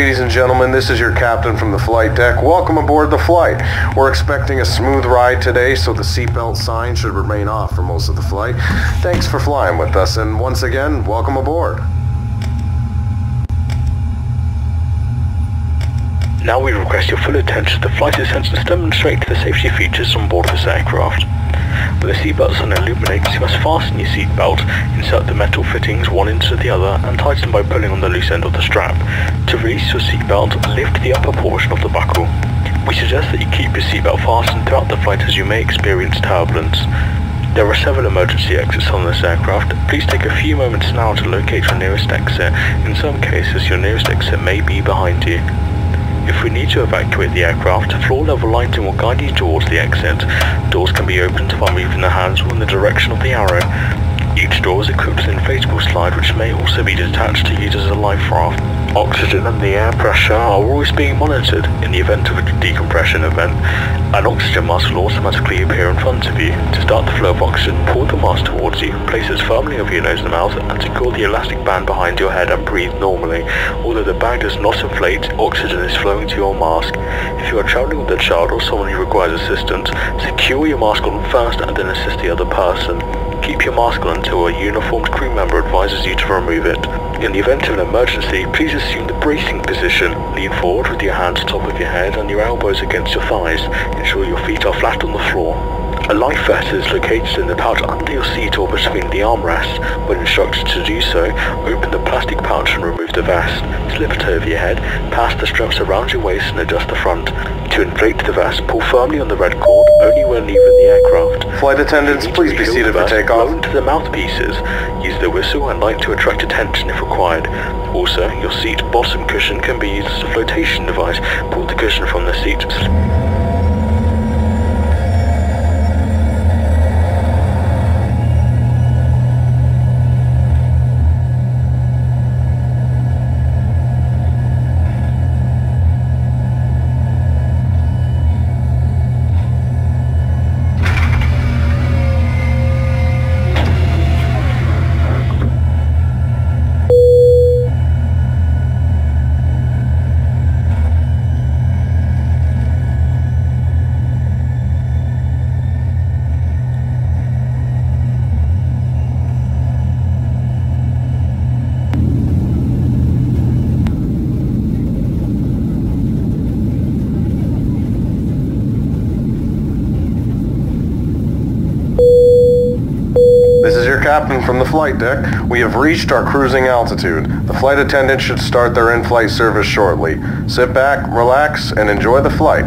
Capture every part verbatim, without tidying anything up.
Ladies and gentlemen, this is your captain from the flight deck. Welcome aboard the flight. We're expecting a smooth ride today, so the seatbelt sign should remain off for most of the flight. Thanks for flying with us, and once again, welcome aboard. Now we request your full attention. The flight attendants demonstrate the safety features on board this aircraft. With the seatbelt sign illuminates, you must fasten your seatbelt, insert the metal fittings one into the other, and tighten by pulling on the loose end of the strap. To release your seatbelt, lift the upper portion of the buckle. We suggest that you keep your seatbelt fastened throughout the flight as you may experience turbulence. There are several emergency exits on this aircraft. Please take a few moments now to locate your nearest exit. In some cases, your nearest exit may be behind you. If we need to evacuate the aircraft, floor level lighting will guide you towards the exit. Doors can be opened by moving the handle in the direction of the arrow. Each door is equipped with an inflatable slide which may also be detached to use as a life raft. Oxygen and the air pressure are always being monitored. In the event of a decompression event, an oxygen mask will automatically appear in front of you. To start the flow of oxygen, pull the mask towards you, place it firmly over your nose and mouth, and secure the elastic band behind your head and breathe normally. Although the bag does not inflate, oxygen is flowing to your mask. If you are traveling with a child or someone who requires assistance, secure your mask on first and then assist the other person. Keep your mask on until a uniformed crew member advises you to remove it. In the event of an emergency, please assume the bracing position. Lean forward with your hands on top of your head and your elbows against your thighs. Ensure your feet are flat on the floor. A life vest is located in the pouch under your seat or between the armrests. When instructed to do so, open the plastic pouch and remove the vest. Slip it over your head, pass the straps around your waist and adjust the front. To inflate the vest, pull firmly on the red cord only when leaving the aircraft. Flight attendants, please be seated for takeoff. Blow into the mouthpieces. Use the whistle and light to attract attention if required. Also, your seat bottom cushion can be used as a flotation device. Pull the cushion from the seat. This is your captain from the flight deck. We have reached our cruising altitude. The flight attendant should start their in-flight service shortly. Sit back, relax, and enjoy the flight.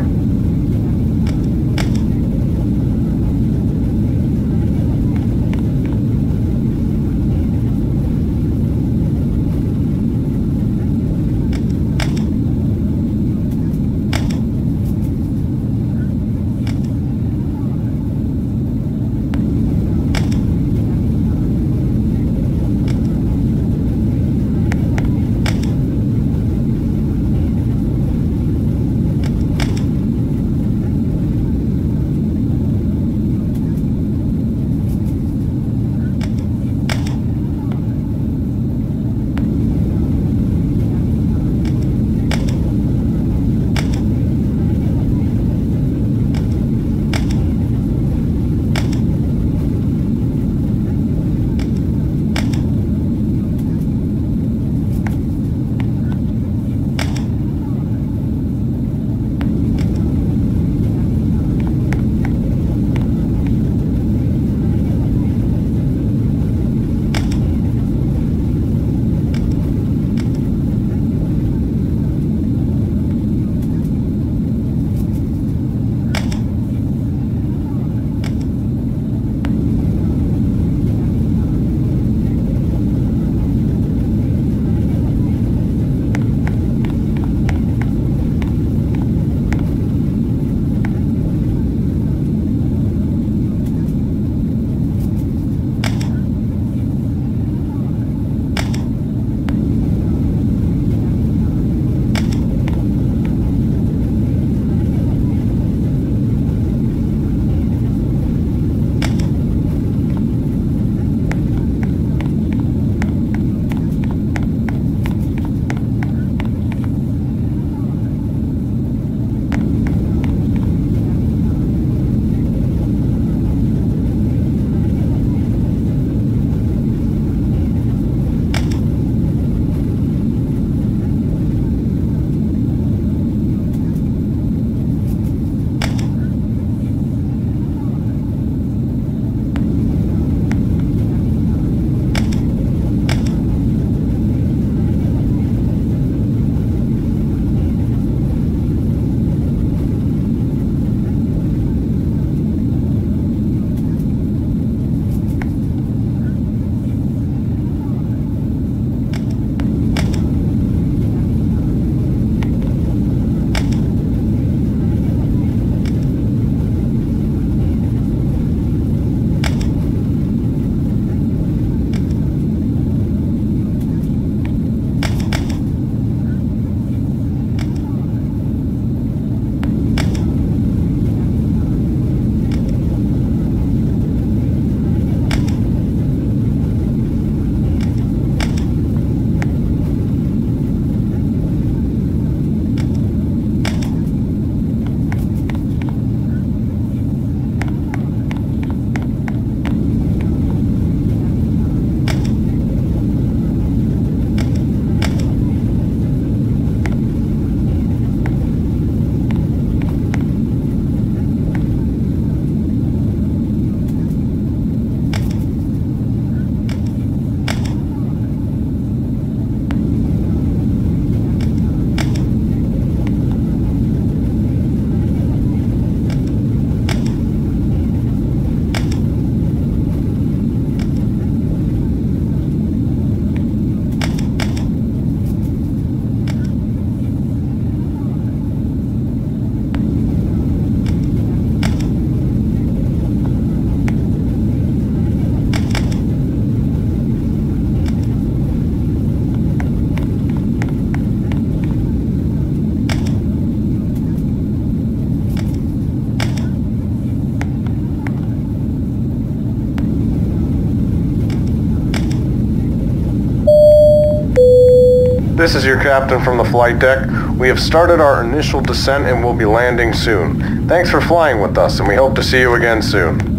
This is your captain from the flight deck. We have started our initial descent and will be landing soon. Thanks for flying with us, and we hope to see you again soon.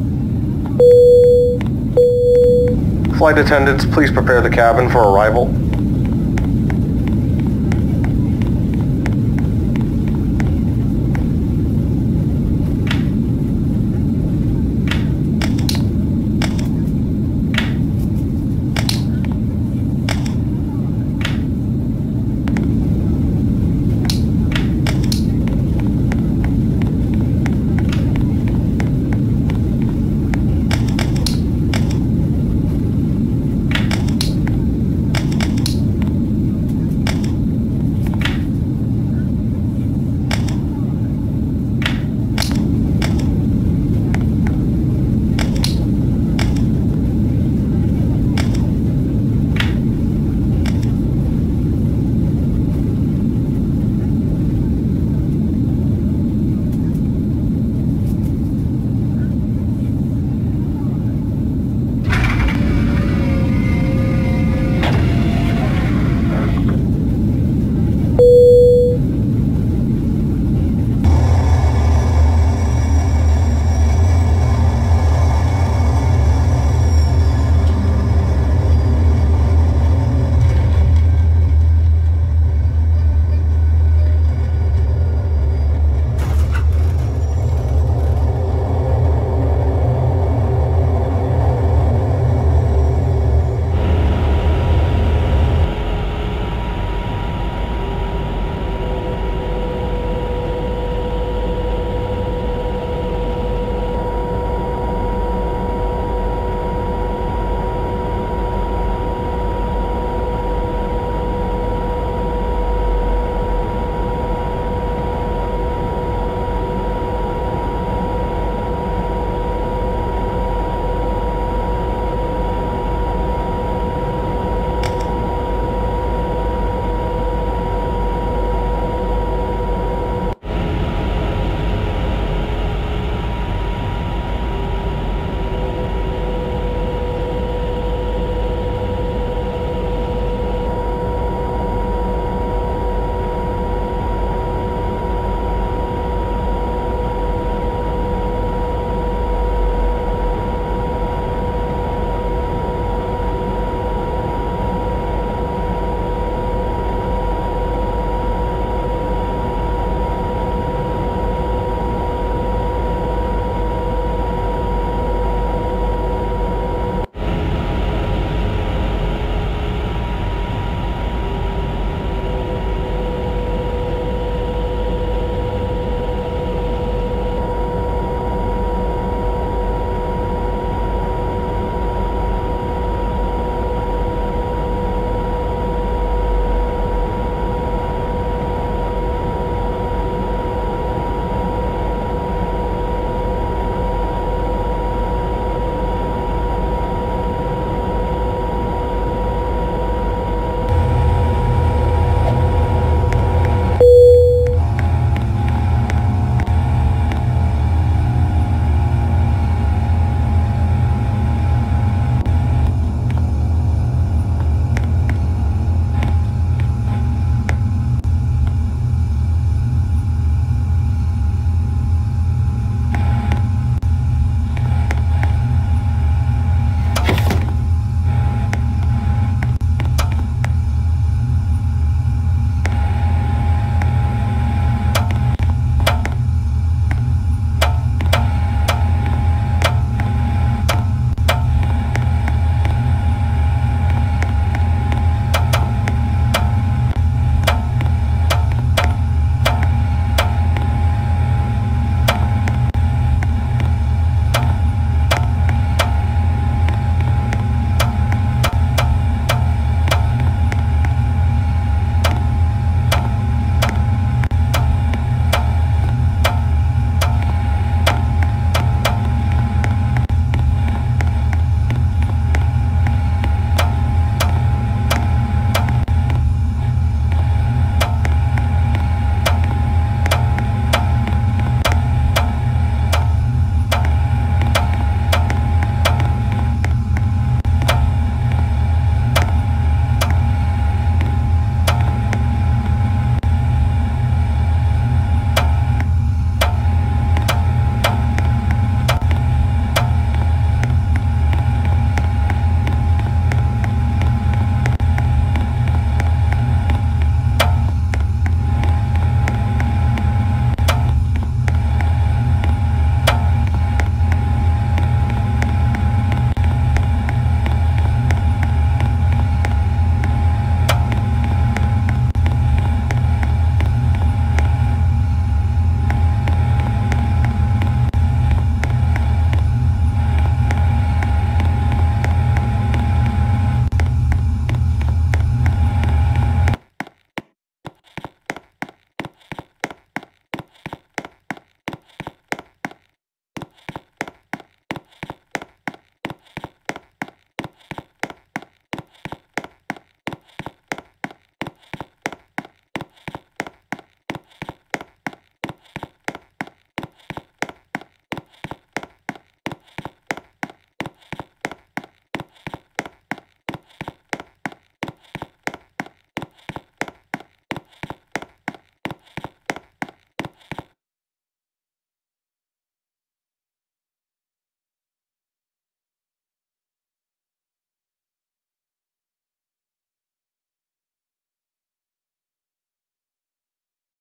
Flight attendants, please prepare the cabin for arrival.